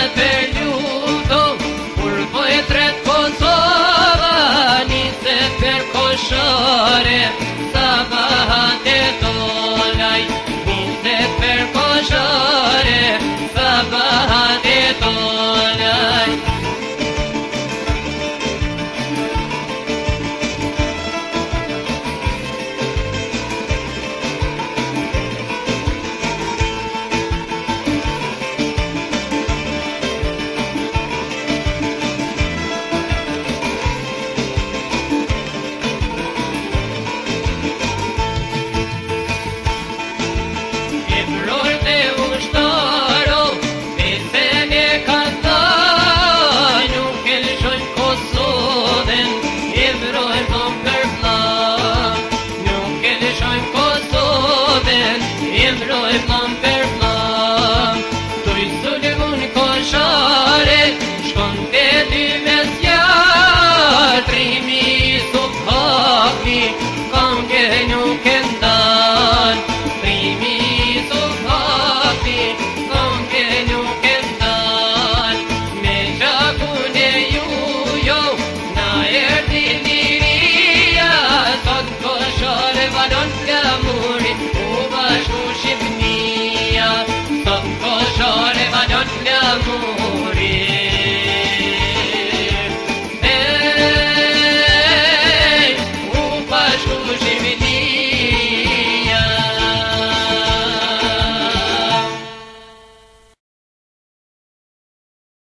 per luto, kur po e tret Kosova, niset per koshare, sabahat e tolaj, niset per koshare, sabahat e tolaj. Emroj plan per plan, toj sulmun koshare, shkon te dy me zjarë, trimi subhaki, kange nuk e ndan, trimi subhaki, kange nuk e ndan, me gjakun e jujo, na erdi liria, sot koshare valon flamurin, Shqipnia, sot koshare valon flamurin.